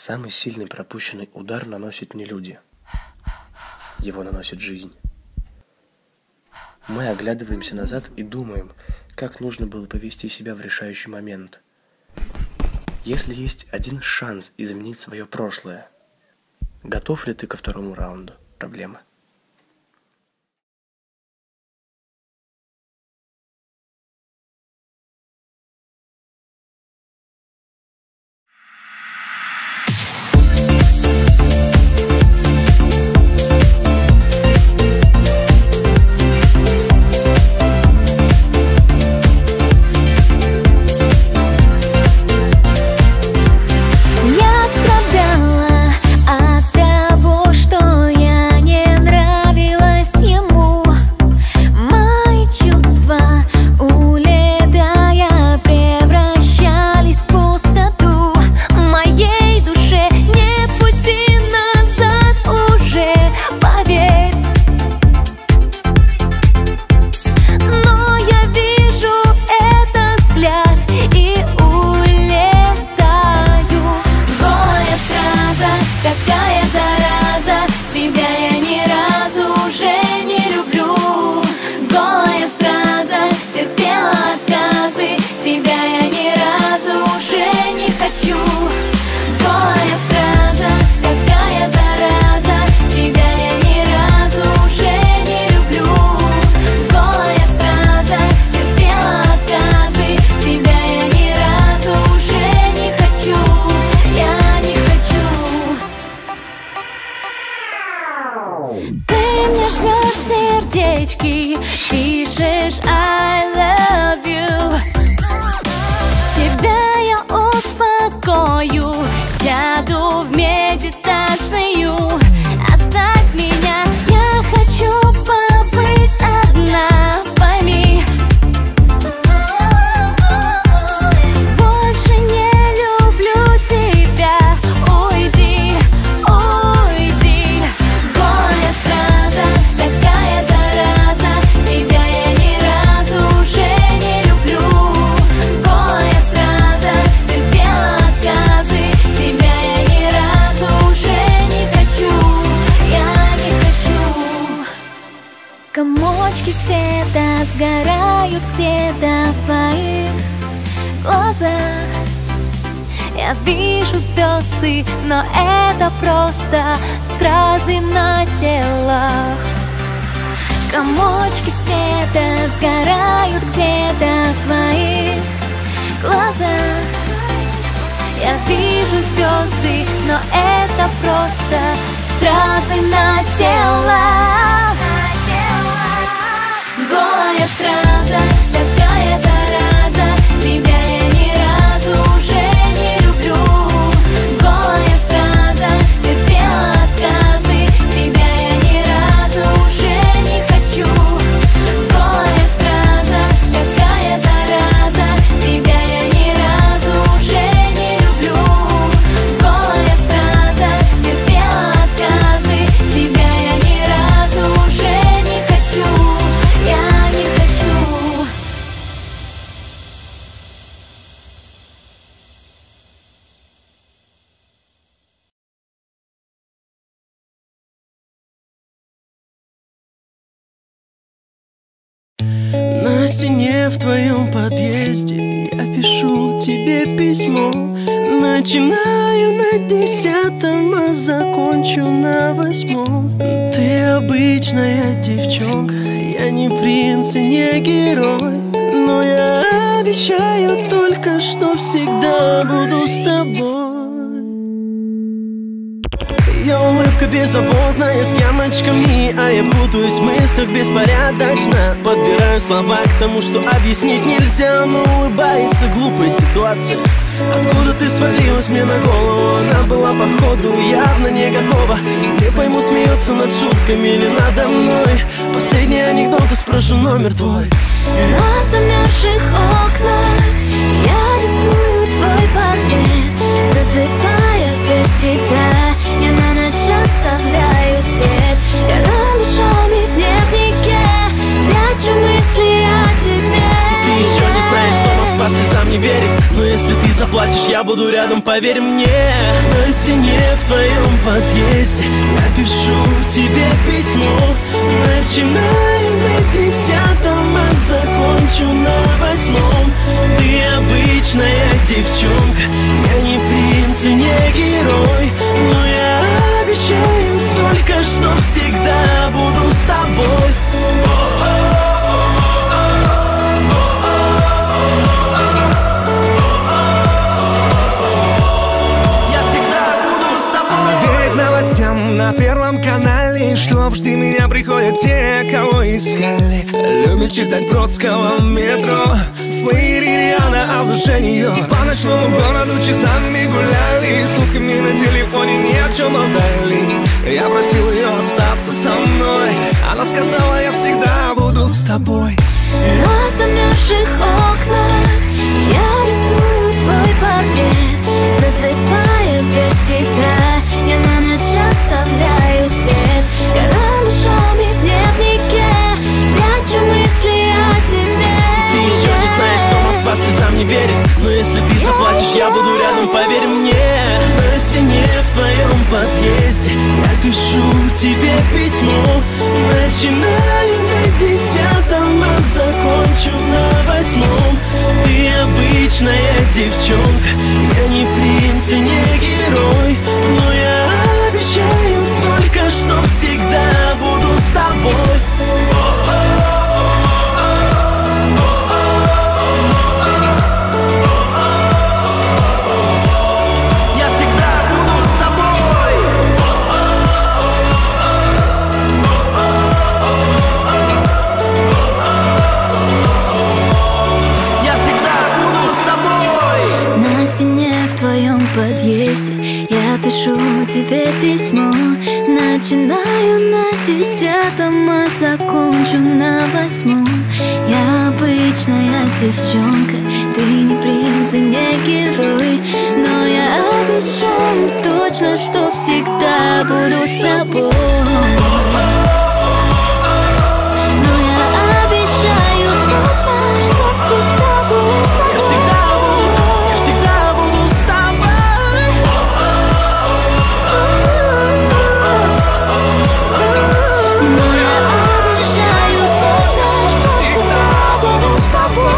Самый сильный пропущенный удар наносят не люди. Его наносит жизнь. Мы оглядываемся назад и думаем, как нужно было повести себя в решающий момент. Если есть один шанс изменить свое прошлое, готов ли ты ко второму раунду? Проблема. Пишешь I love you. Тебя я успокою, сяду в медитацию. Оставь меня, я хочу побыть одна, пойми. Больше не люблю тебя, уйди, уйди. Голая страза, такая зараза, тебя я ни разу уже не люблю. Голая страза, терпела отказы, тебя я ни разу уже не хочу, я не хочу. Комочки света сгорают где-то в твоих глазах. Я вижу звезды, но это просто стразы на телах. Комочки света сгорают где-то в твоих глазах. Я вижу звезды, но это просто стразы на телах. Голая страза, такая зараза, тебя я ни разу уже не люблю. Голая страза, терпела отказы, тебя я ни разу уже не хочу. Голая страза, такая зараза, тебя я ни разу уже не люблю. Голая страза, терпела отказы, тебя я ни разу уже не хочу, я не хочу. На стене в твоем подъезде я пишу тебе письмо. Начинаю на 10-м, а закончу на 8-м. Ты обычная девчонка, я не принц и не герой, но я обещаю только, что всегда буду с тобой. Ее улыбка беззаботная, с ямочками, а я путаюсь в мыслях беспорядочно. Подбираю слова к тому, что объяснить нельзя, но улыбается глупая ситуация. Откуда ты свалилась мне на голову? Она была походу явно не готова. Не пойму, смеется над шутками или надо мной. Последний анекдот, и спрошу номер твой. На замерзших окнах я рисую твой портрет, засыпая без тебя. Я на ночь оставляю свет, я раньшами в дневнике прячу мысли о тебе. Ты еще не знаешь, что Москва слезам не верит, но если ты заплачешь, я буду буду рядом, поверь мне. На стене в твоем подъезде я пишу тебе письмо. Начинаю на 10-м, а закончу на 8-м. Ты обычная девчонка, я не принц и не герой, но я обещаю только, что всегда буду с тобой. На Первом канале, что в жди меня приходят те, кого искали. Любят читать Бродского в метро, в плеере Риана, а в душе нее. По ночному городу часами гуляли, сутками на телефоне ни о чем болтали. Я просил ее остаться со мной, она сказала, я всегда буду с тобой. На замерзших окнах я рисую твой портрет, засыпая без тебя. Я на ночь оставляю свет карандашами в дневнике, прячу мысли о тебе. Ты еще не знаешь, что Москва слезам не верит, но если ты заплачешь, я буду рядом, поверь мне. На стене в твоем подъезде я пишу тебе письмо. Начинаю на 10-м, а закончу на 8-м. Ты обычная девчонка, я не принц и не герой, но я обещаю только, что всегда буду с тобой. Я всегда буду с тобой. Я всегда буду с тобой. На стене в твоем подъезде я пишу тебе письмо. Начинаю на 10-м, а закончу на 8-м. Я обычная девчонка, ты не принц и не герой, но я обещаю точно, что всегда буду с тобой. Но я обещаю точно, что всегда буду с тобой. Я всегда буду с тобой. Но я обещаю точно, что всегда буду с тобой.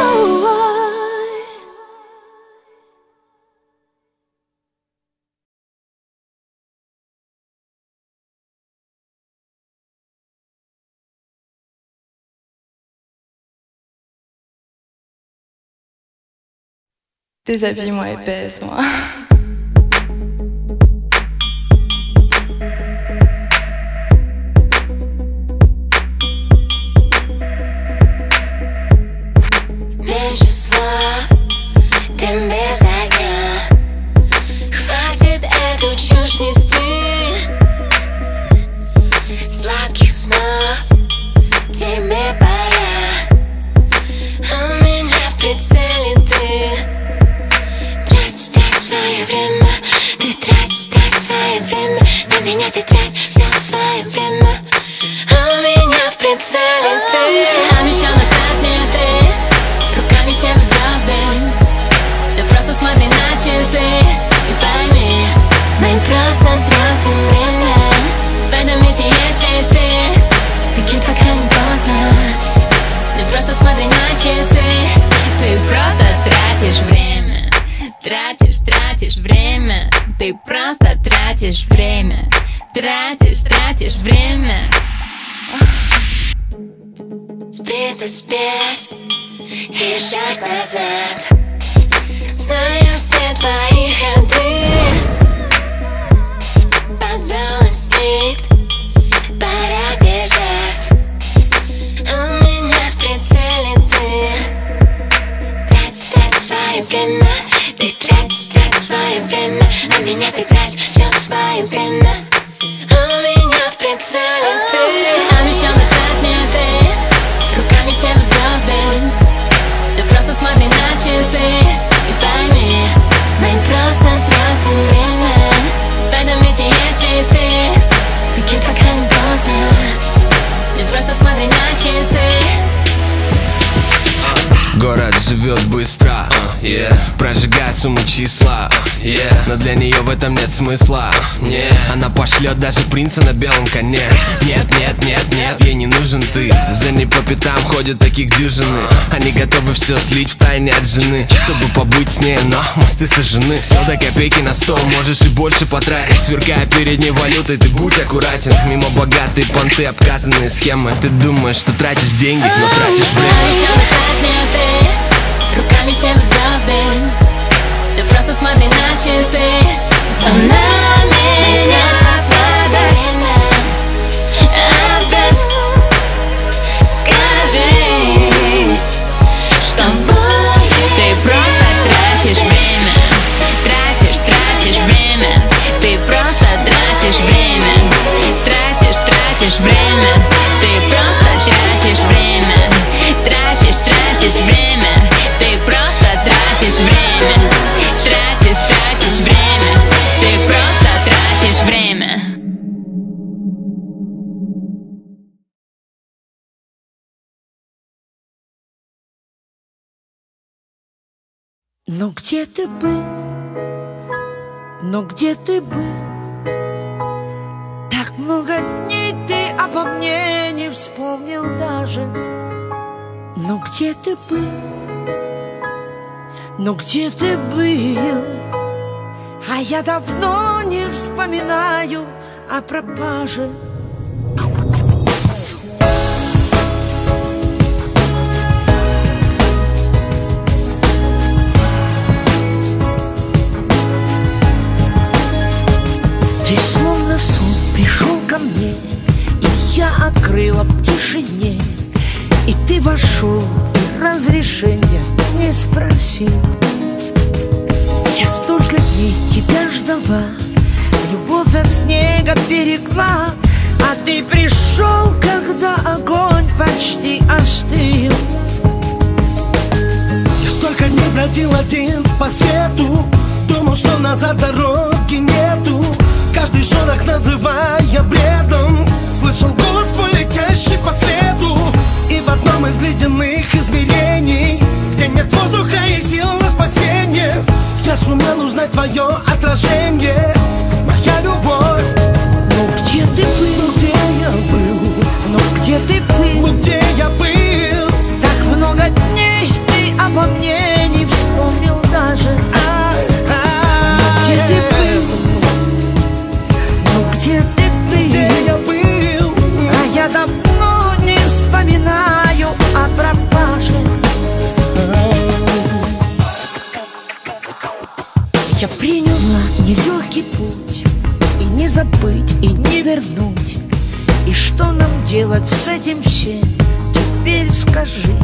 Déshabille-moi et baise-moi. Меньше слов, дым без огня. Хватит эту чушь нести. Сладких снов тебе пора. У меня в прицеле ты. Трать свое время. Ты трать свое время. На меня ты трать все свое время. У меня в прицеле ты. Обещала стать мне ты. Руками с неба звезды. Да просто смотри на часы и пойми, мы просто тратим время. В этом мире есть листы, беги пока не поздно. Да просто смотри на часы. Ты просто тратишь время. Тратишь время. Ты просто тратишь время. Тратишь время. Сбито спесь и шаг назад. Знаю все твои ходы. Подвел инстинкт, пора бежать. У меня в прицеле ты. Трать свое время. Ты трать свое время. На меня ты трать все свое время. У меня в прицеле ты. Обещала стать мне ты. Руками с неба звезды. Да просто смотри на часы и пойми, мы просто тратим время. В этом мире есть листы, беги пока не поздно. Да просто смотри на часы. Город живет быстро, Прожигает сумму числа, но для нее в этом нет смысла. Она пошлет даже принца на белом коне. Нет, нет, нет, нет, ей не нужен ты. За ней по пятам ходят таких дюжины. Они готовы все слить в тайне от жены, чтобы побыть с ней, но мосты сожжены. Все до копейки на стол, можешь и больше потратить. Сверкая перед ней валютой, ты будь аккуратен. Мимо богатые понты, обкатанные схемы. Ты думаешь, что тратишь деньги, но тратишь время. Руками с неба звезды, ты просто смотри на часы. Она меня опять, опять скажи, что будет. Ты просто тратишь время, тратишь время. Ты просто тратишь время, тратишь время. Ты просто тратишь время, тратишь время. Ты просто тратишь время, тратишь время. Ты просто тратишь время. Ну где ты был? Ну где ты был? Так много дней ты обо мне не вспомнил даже. Ну где ты был? Ну где ты был? А я давно не вспоминаю о пропаже. Ты словно сон пришел ко мне, и я открыла в тишине. И ты вошел, и разрешения не спросил. Я столько дней тебя ждала, любовь от снега берегла, а ты пришел, когда огонь почти остыл. Я столько дней бродил один по свету, думал, что назад дороги нету. Каждый шорох называя бредом, слышал голос твой, летящий по следу. И в одном из ледяных измерений, где нет воздуха и сил на спасение, я сумел узнать твое отражение, моя любовь. Ну где ты был? Ну где я был? Ну где ты был? Ну где я был? Так много дней ты обо мне не вспомнил даже. Ну где ты был? Ну где ты был? Где я был? А я давно не вспоминаю о пропаже. Я приняла нелегкий путь, и не забыть, и не вернуть. И что нам делать с этим всем? Теперь скажи.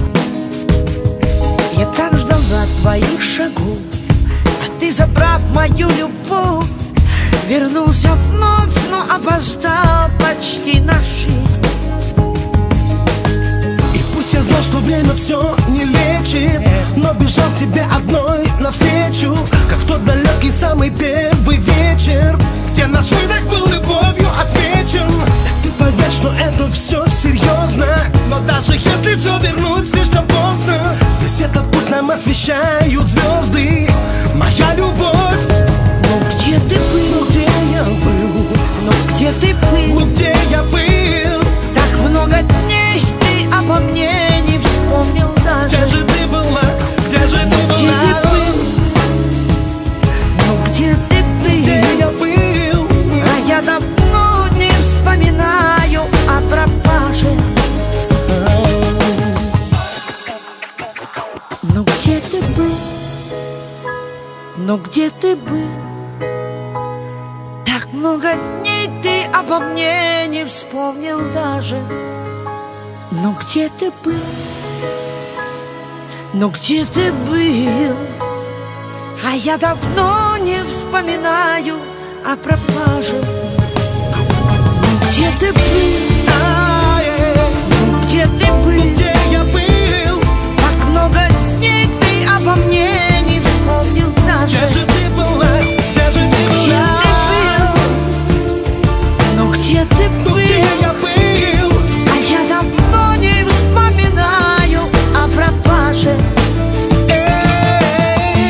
Я так ждала твоих шагов, а ты, забрав мою любовь, вернулся вновь, но опоздал почти на жизнь. И пусть я знал, что время все не лечит, но бежал тебе одной навстречу, как в тот далекий самый первый вечер, где наш выдох был любовью отмечен. Ты поверь, что это все серьезно, но даже если все вернуть слишком поздно, весь этот путь нам освещают звезды, моя любовь. Ну где ты был? Ну где я был? Ну где ты был? Ну где я был? Так много дней ты обо мне не вспомнил даже. Где же ты была? Где же ты была? Где ты был? Ну где ты был? Где я был? А я давно не вспоминаю о пропаже. Ну где ты был? Ну где ты был? Так много дней ты обо мне не вспомнил даже. Ну где ты был? Ну где ты был? А я давно не вспоминаю о пропаже. Ну где ты был? Ну где ты был? Где я был? Так много дней ты обо мне не вспомнил даже. Где же ты была? Где же ты Где была? ты был? Ну где ты был? Где я был? А я давно не вспоминаю о пропаже.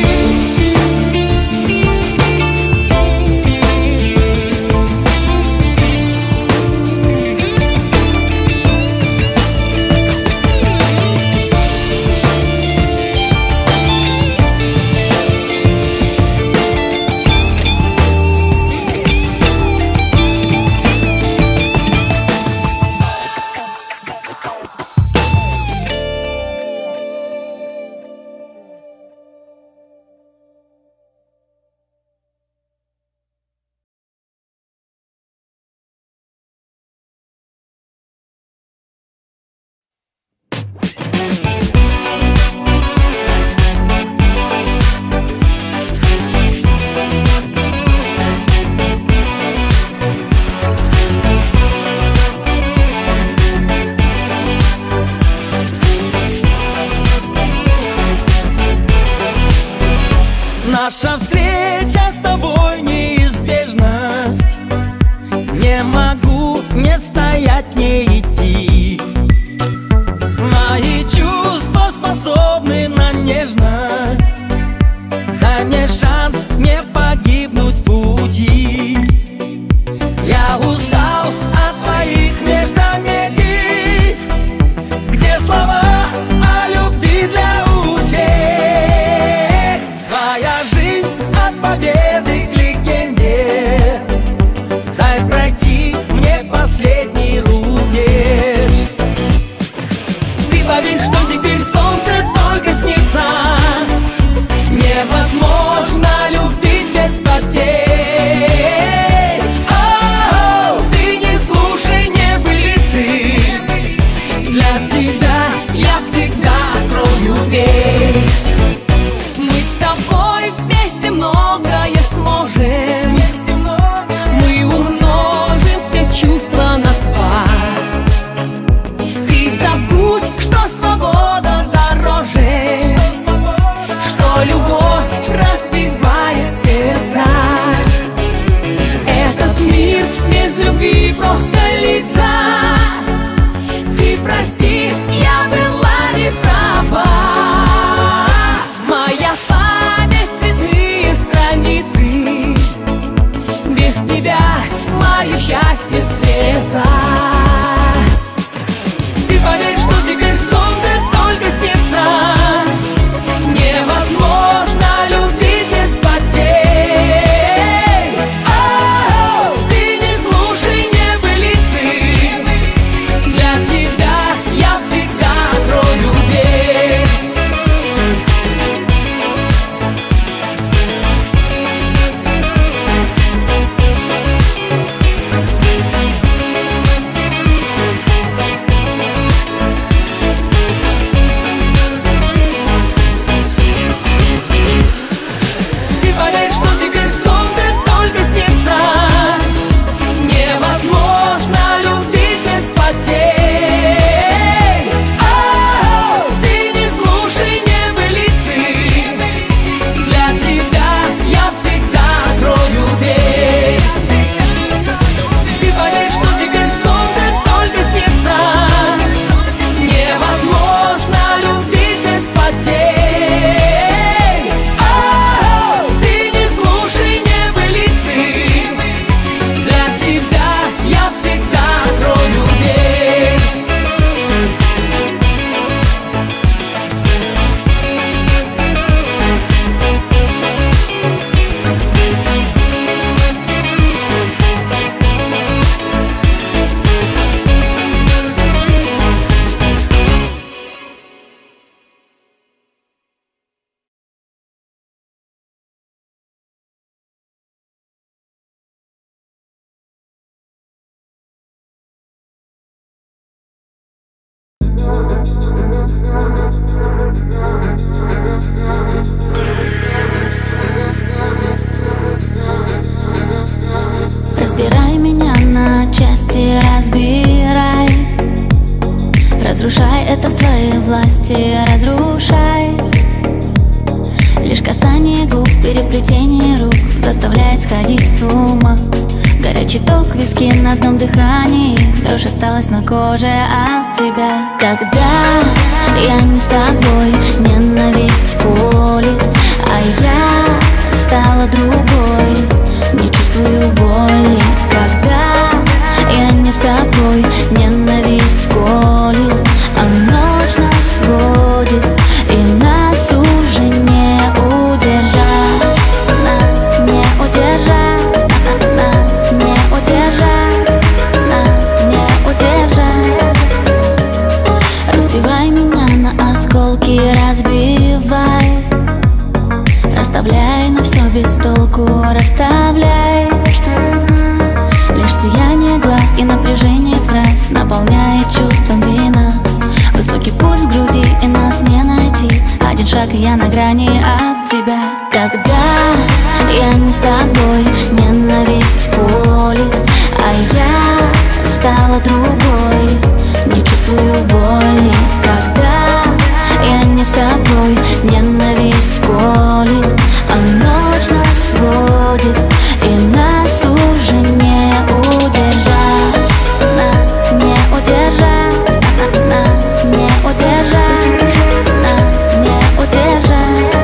Разрушай, это в твоей власти, разрушай. Лишь касание губ, переплетение рук заставляет сходить с ума. Горячий ток, виски на одном дыхании, дрожь осталась на коже от тебя. Когда я не с тобой, ненависть колет, а я стала другой, не чувствую боли. Когда я не с тобой, ненависть колет, а ночь нас сводит, и нас уже не удержать. Нас не удержать, нас не удержать, нас не удержать. Разбивай меня на осколки, разбивай, расставляй, но все без толку, расставляй. Лишь сияние глаз и напряжение фраз наполняет чувствами нас. Высокий пульс в груди, и нас не найти. Один шаг, и я на грани от тебя. Когда я не с тобой, ненависть колет, а я стала другой, не чувствую боли. Когда я не с тобой, ненависть колет, а ночь нас сводит, и нас уже не удержать. Нас не удержать, нас не удержать, нас не удержать.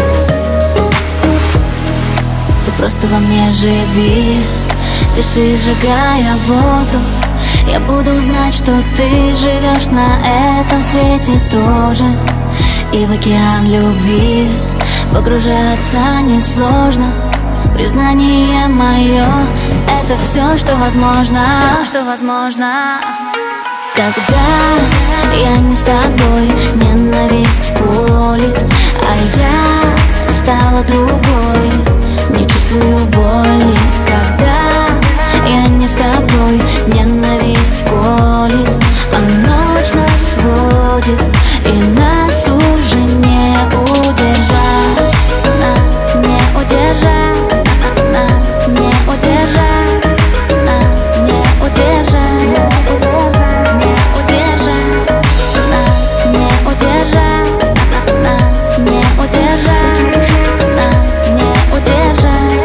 Ты просто во мне живи, дыши, сжигая воздух. Я буду знать, что ты живешь на этом свете тоже. И в океан любви погружаться несложно. Признание мое — это все, что возможно. Все, что возможно. Когда я не с тобой, ненависть колет, а я стала другой, не чувствую боли. Когда я не с тобой, ненависть колет, а ночь нас сводит, и нас уже не удержать. Нас не удержать, нас не удержать, нас не удержать, не удержать, нас не удержать, нас не удержать, нас не удержать.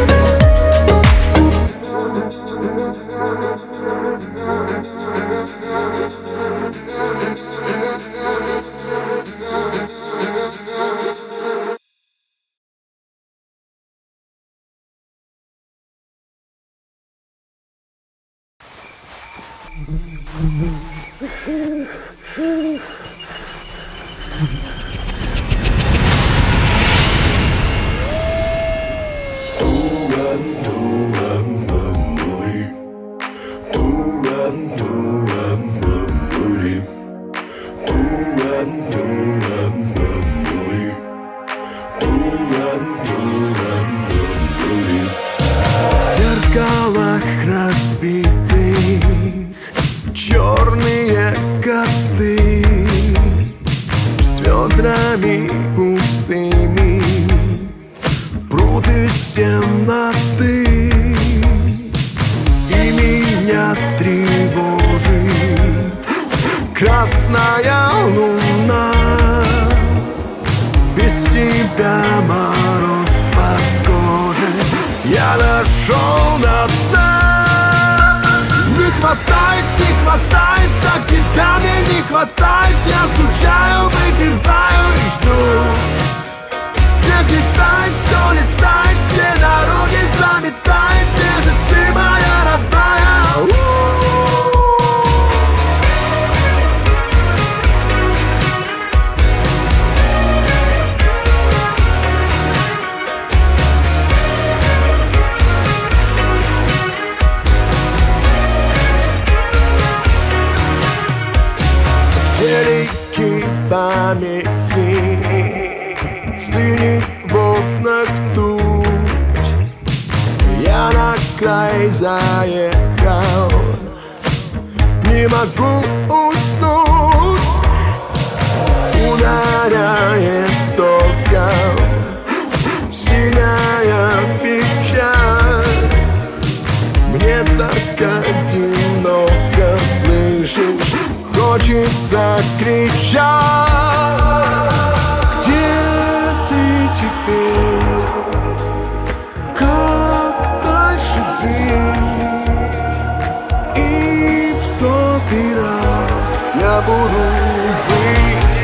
В зеркалах разбитых черные коты с ведрами пустыми прут из темноты, и меня тревожит красная луна. Без тебя мороз по коже, я дошел до дна. Не хватает, так тебя мне не хватает. Я скучаю, выпиваю и жду. Снег летает, все летает, все дороги заметает. Где же ты, моя родная? Телеки помехи стынет в окнах тучь. Я на край заехал, не могу уснуть. Ударяет током синяя печаль. Мне так одиноко, слышишь? хочется кричать. Где ты теперь? Как дальше жить? И в 100-й раз я буду быть.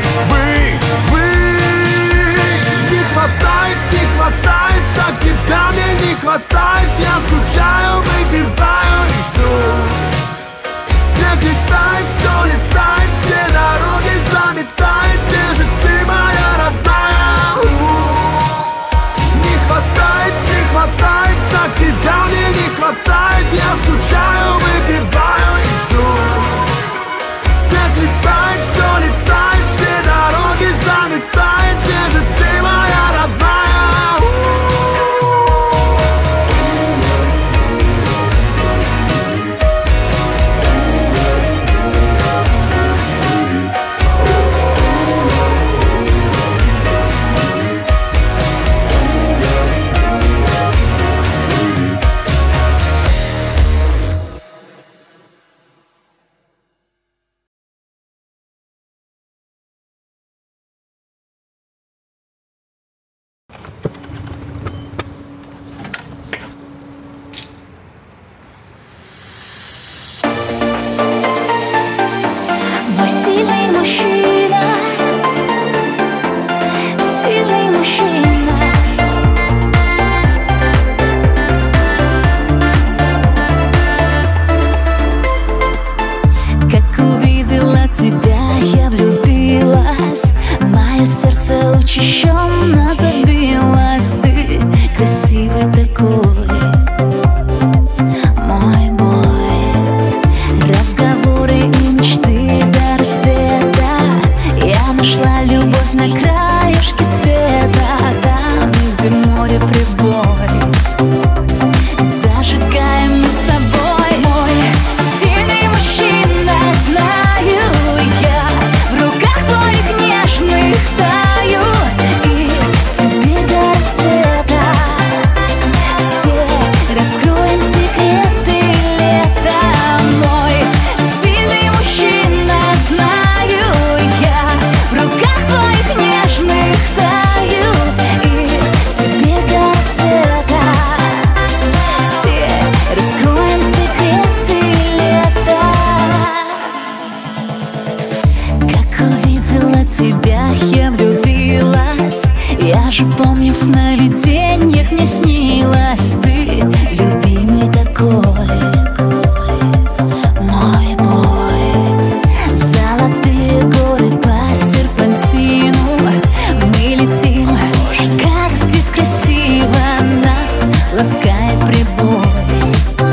Не хватает, так тебя мне не хватает. Я скучаю, выпиваю и жду. Снег летает, все летает, все дороги заметает. Где же ты, моя родная? Не хватает, так тебя мне не хватает. Я скучаю, выпиваю и жду. Снег летает, все летает, все дороги заметает. Где же ты, моя родная? Мой сильный мужчина, сильный мужчина. Как увидела тебя, я влюбилась. Мое сердце учащенно забилось. Ты красивый такой, мой бой. Разговоры и мечты до рассвета. Я нашла любовь на краешке света. Там, где море прибой, зажигаем мы с тобой. Мой сильный мужчина, знаю я, в руках твоих нежных таю. И теперь до рассвета все раскроем секреты лета. Мой сильный мужчина, знаю я, в руках твоих нежных таю. И теперь до рассвета все раскроем секреты лета. Как увидела тебя, я влюбилась. Я же помню, в сновидениях мне снилась ты, любимый такой, мой бой. Золотые горы по серпантину мы летим. Как здесь красиво, нас ласкает прибой.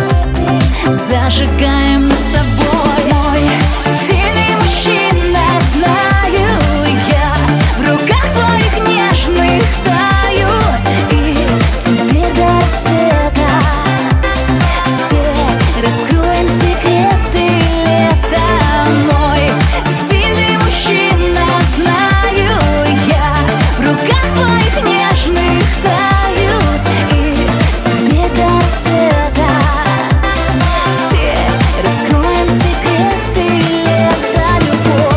Зажигаем мы с тобой. Мой сильный мужчина, знаю я, в руках твоих нежных таю. И теперь до рассвета все раскроем секреты лета. Мой сильный мужчина, знаю я, в руках твоих нежных таю. И теперь до рассвета все раскроем секреты лета, любовь.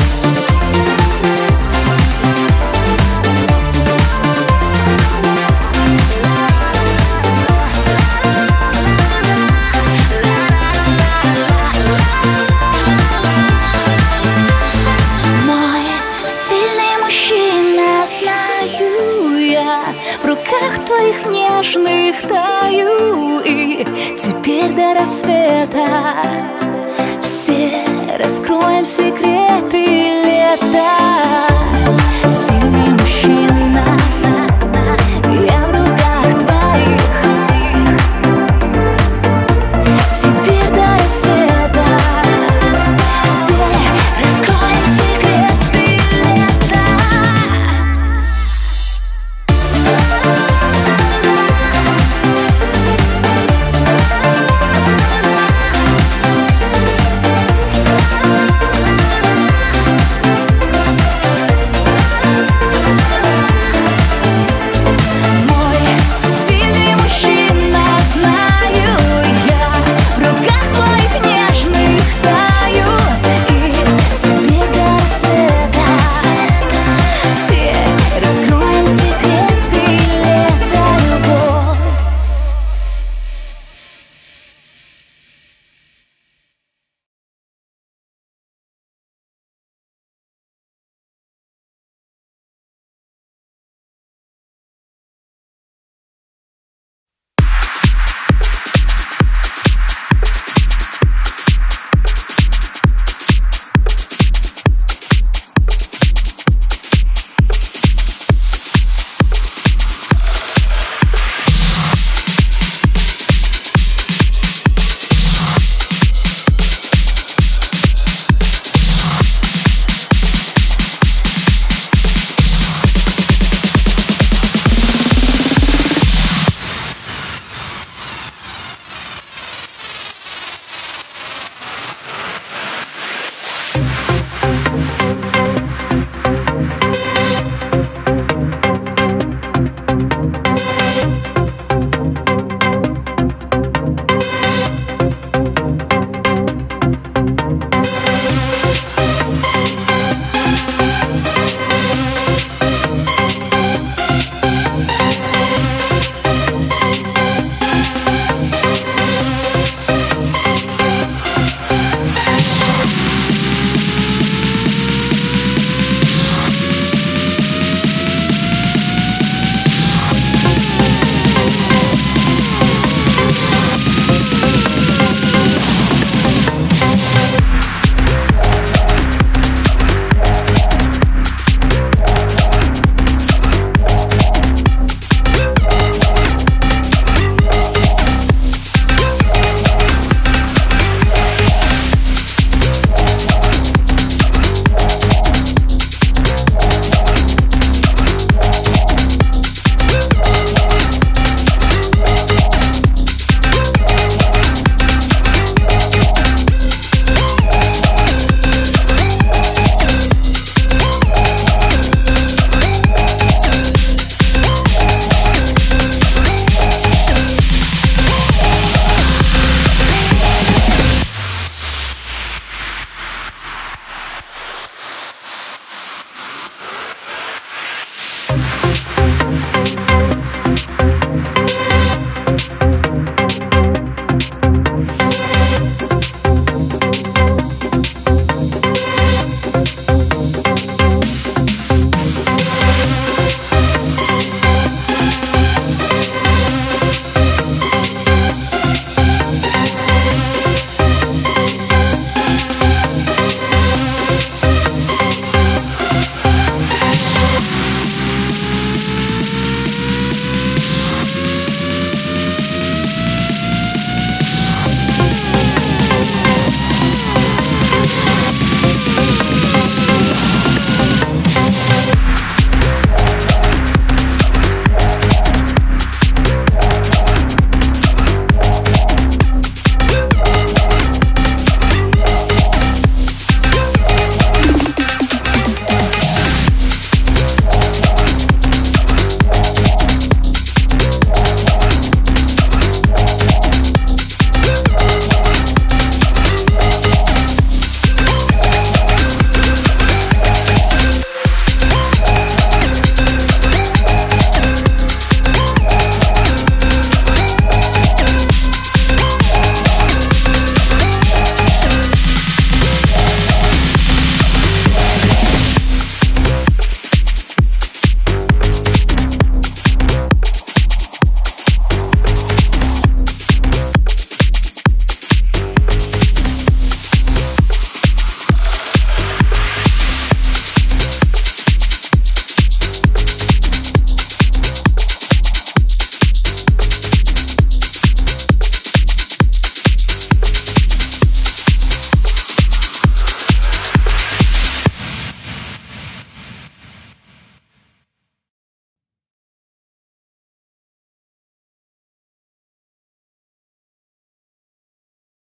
Мой сильный мужчина, знаю я, в руках твоих нежных таю. И теперь до рассвета все раскроем секреты лета.